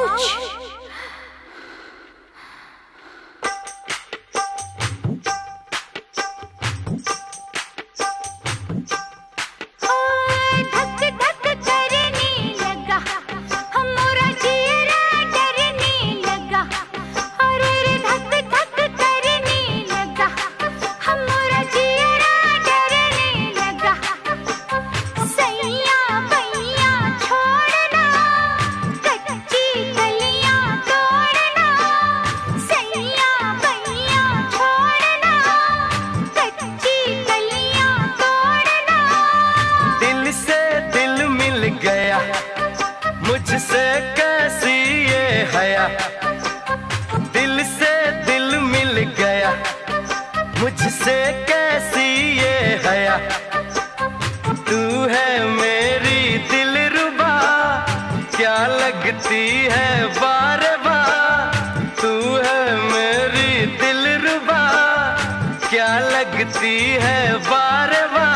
मुझसे कैसी ये हया, दिल से दिल मिल गया, मुझसे कैसी ये हया। तू है मेरी दिलरुबा, क्या लगती है बार बार। तू है मेरी दिलरुबा, क्या लगती है बार बार।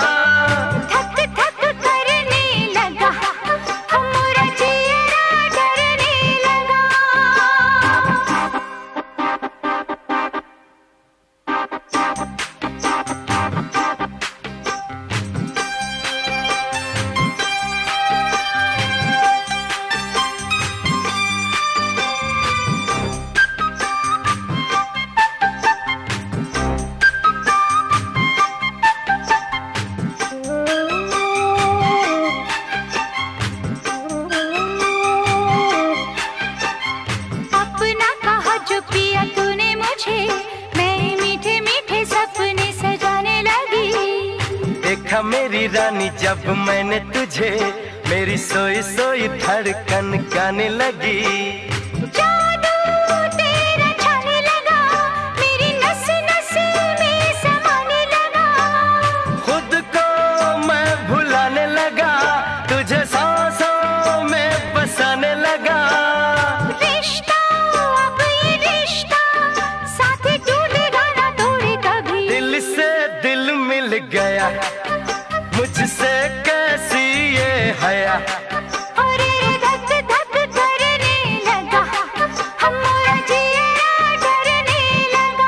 देखा मेरी रानी जब मैंने तुझे, मेरी सोई सोई धड़कन गाने लगी। जादू तेरा छाने लगा, मेरी नस नस में समाने लगा। खुद को मैं भुलाने लगा, तुझे सांसों में बसाने लगा। रिश्ता अब ये रिश्ता, साथ टूटेगा ना तोड़े कभी। दिल से दिल मिल गया, मुझसे कैसी ये हया। अरे धक धक करने लगा, हमारा जिया डरने लगा।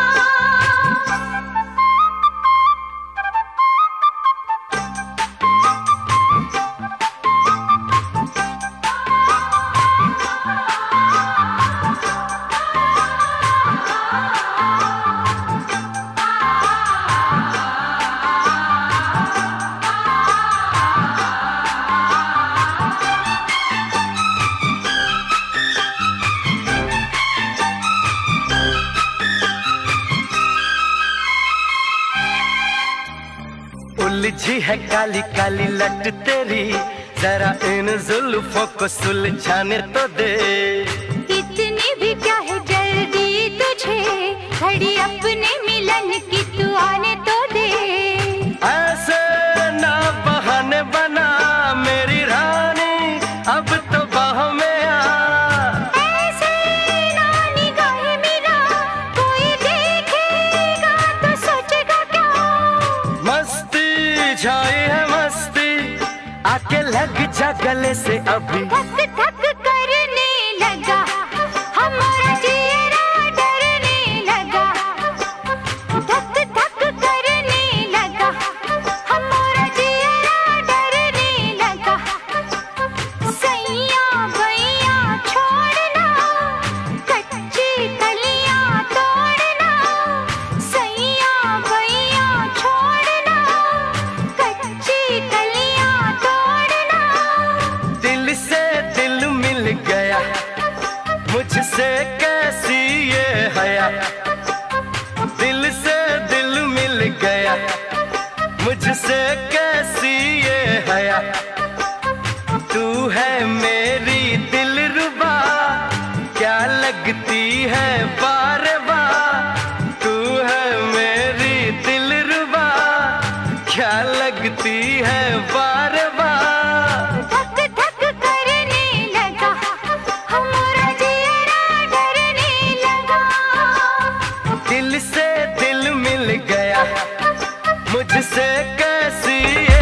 उलझी है काली काली लट तेरी, जरा इन जुल्फों को सुलझाने तो दे। इतनी भी क्या है जल्दी तुझे, घड़ी अपने मिलन की तू आने तो दे। ऐसे ना बहाने बना मेरी रानी, अब तो बाह में आ। ऐसे ना निगाहें मिला, कोई देखेगा तो सोचेगा क्या। मस्ती छाई है मस्ती, आके लग जा गले से अभी। धक धक करने लगा, हमारा जिया डरने लगा। धक धक करने लगा, हमारा जिया डरने लगा। सैया भैया छोड़ना, कच्ची कलियां तोड़ना। सैया भैया छोड़ना, कच्ची कलियां तोड़ना। दिल से दिल मिल गया, मुझसे कैसी ये हया। दिल से दिल मिल गया, मुझसे कैसी ये हया। तू है मेरी दिलरुबा, क्या लगती है बार बार। तू है मेरी दिलरुबा, क्या लगती है बार बार। धक धक करने लगा, हमारा जिया डरने लगा। दिल से दिल मिल गया, मुझसे कैसी